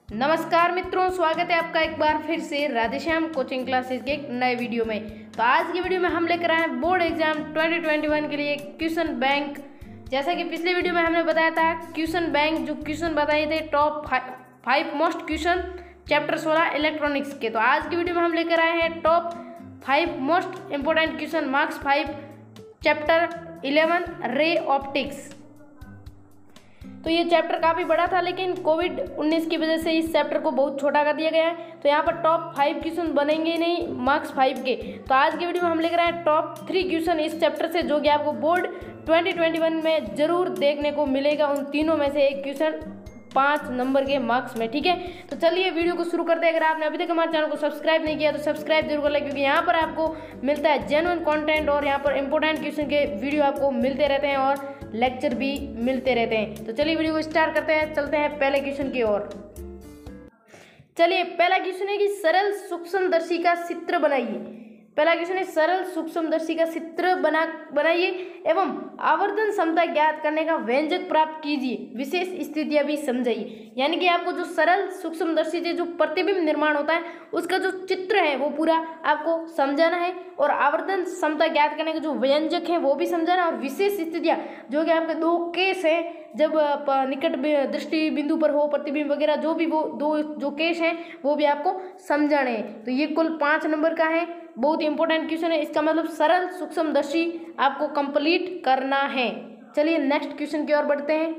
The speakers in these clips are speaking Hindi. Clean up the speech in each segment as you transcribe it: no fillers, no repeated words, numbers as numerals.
नमस्कार मित्रों, स्वागत है आपका एक बार फिर से राधेश्याम कोचिंग क्लासेस के एक नए वीडियो में। तो आज की वीडियो में हम लेकर आए हैं बोर्ड एग्जाम 2021 के लिए क्वेश्चन बैंक। जैसा कि पिछले वीडियो में हमने बताया था, क्वेश्चन बैंक जो क्वेश्चन बताए थे top 5 most question chapter 16 electronics के। तो आज की वीडियो में हम लेकर आए हैं top 5 most important question marks 5 chapter 11 ray optics. तो ये चैप्टर काफ़ी बड़ा था, लेकिन कोविड-19 की वजह से इस चैप्टर को बहुत छोटा कर दिया गया है। तो यहाँ पर टॉप 5 क्वेश्चन बनेंगे ही नहीं मार्क्स 5 के। तो आज की वीडियो में हम लेकर आए हैं टॉप 3 क्वेश्चन इस चैप्टर से, जो कि आपको बोर्ड 2021 में जरूर देखने को मिलेगा। उन तीनों में से एक क्वेश्चन 5 नंबर के मार्क्स में, ठीक है। तो चलिए वीडियो को शुरू करते हैं। अगर आपने अभी तक हमारे चैनल को सब्सक्राइब नहीं किया तो सब्सक्राइब जरूर कर लें, क्योंकि यहाँ पर आपको मिलता है जेन्युइन कंटेंट और यहाँ पर इंपॉर्टेंट क्वेश्चन के वीडियो आपको मिलते रहते हैं और लेक्चर भी मिलते रहते हैं। तो चलिए वीडियो को स्टार्ट करते हैं, चलते हैं पहले क्वेश्चन की ओर। चलिए पहला क्वेश्चन है कि सरल सूक्ष्मदर्शी का चित्र बनाइए। पहला क्वेश्चन है सरल सूक्ष्मदर्शी का चित्र बनाइए एवं आवर्धन क्षमता ज्ञात करने का व्यंजक प्राप्त कीजिए, विशेष स्थितियां भी समझाइए। यानी कि आपको जो सरल सूक्ष्मदर्शी से जो प्रतिबिंब निर्माण होता है उसका जो चित्र है वो पूरा आपको समझाना है, और आवर्धन क्षमता ज्ञात करने के जो व्यंजक है वो भी समझाना है, और विशेष स्थितियां जो कि आपके 2 केस हैं, जब निकट दृष्टि बिंदु पर हो प्रतिबिंब वगैरह, जो भी वो 2 जो केस हैं वो भी आपको समझाने हैं। तो ये कुल 5 नंबर का है, बहुत इंपॉर्टेंट क्वेश्चन है। इसका मतलब सरल सूक्ष्मदर्शी आपको कंप्लीट करना है। चलिए नेक्स्ट क्वेश्चन की ओर बढ़ते हैं।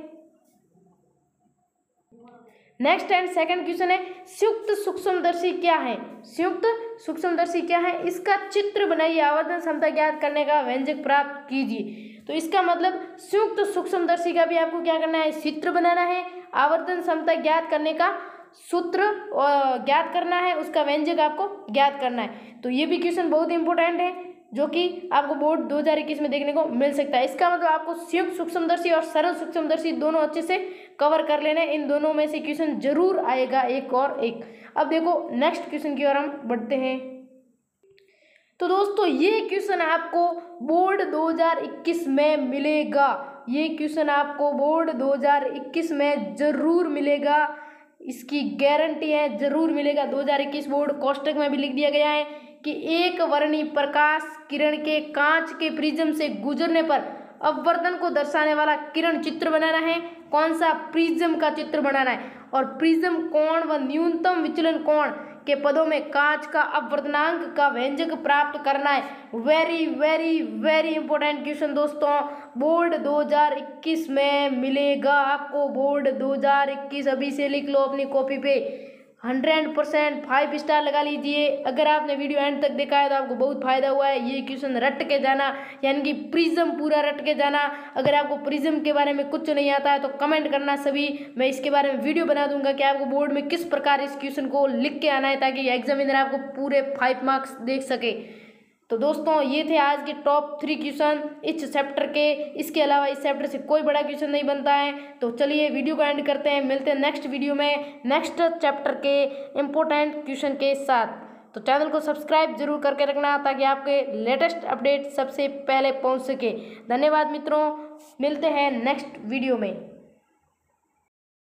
नेक्स्ट एंड सेकंड क्वेश्चन है संयुक्त सूक्ष्मदर्शी क्या है। संयुक्त सूक्ष्मदर्शी क्या है, इसका चित्र बनाइए, आवर्धन क्षमता ज्ञात करने का व्यंजक प्राप्त कीजिए। तो इसका मतलब संयुक्त सूक्ष्मदर्शी का भी आपको क्या करना है, चित्र बनाना है, आवर्धन क्षमता ज्ञात करने का सूत्र ज्ञात करना है, उसका व्यंजक आपको ज्ञात करना है। तो ये भी क्वेश्चन बहुत इंपॉर्टेंट है, जो कि आपको बोर्ड 2021 में देखने को मिल सकता है। इसका मतलब आपको संयुक्त सूक्ष्मदर्शी और सरल सूक्ष्मदर्शी दोनों अच्छे से कवर कर लेना है। इन दोनों में से क्वेश्चन जरूर आएगा एक और एक। अब देखो नेक्स्ट क्वेश्चन की ओर हम बढ़ते हैं। तो दोस्तों ये क्वेश्चन आपको बोर्ड 2021 में मिलेगा। ये क्वेश्चन आपको बोर्ड 2021 में जरूर मिलेगा, इसकी गारंटी है, जरूर मिलेगा। 2021 बोर्ड कोष्टक में भी लिख दिया गया है कि एक वर्णी प्रकाश किरण के कांच के प्रिज्म से गुजरने पर अपवर्तन को दर्शाने वाला किरण चित्र बनाना है। कौन सा, प्रिज्म का चित्र बनाना है, और प्रिज्म कोण व न्यूनतम विचलन कोण के पदों में कांच का अपवर्तनांक का व्यंजक प्राप्त करना है। Very very very important question दोस्तों, बोर्ड 2021 में मिलेगा आपको। बोर्ड 2021 अभी से लिख लो अपनी कॉपी पे, 100% 5 स्टार लगा लीजिए। अगर आपने वीडियो एंड तक देखा है तो आपको बहुत फायदा हुआ है। ये क्वेश्चन रट के जाना, यानी कि प्रिज्म पूरा रट के जाना। अगर आपको प्रिज्म के बारे में कुछ नहीं आता है तो कमेंट करना सभी, मैं इसके बारे में वीडियो बना दूंगा कि आपको बोर्ड में किस प्रकार इस क्वेश्चन को लिख के आना है, ताकि एग्जामिनर आपको पूरे 5 मार्क्स देख सके। तो दोस्तों ये थे आज के टॉप 3 क्वेश्चन इस चैप्टर के। इसके अलावा इस चैप्टर से कोई बड़ा क्वेश्चन नहीं बनता है। तो चलिए वीडियो को एंड करते हैं, मिलते हैं नेक्स्ट वीडियो में नेक्स्ट चैप्टर के इम्पोर्टेंट क्वेश्चन के साथ। तो चैनल को सब्सक्राइब जरूर करके रखना, ताकि आपके लेटेस्ट अपडेट सबसे पहले पहुंच सके। धन्यवाद मित्रों, मिलते हैं नेक्स्ट वीडियो में।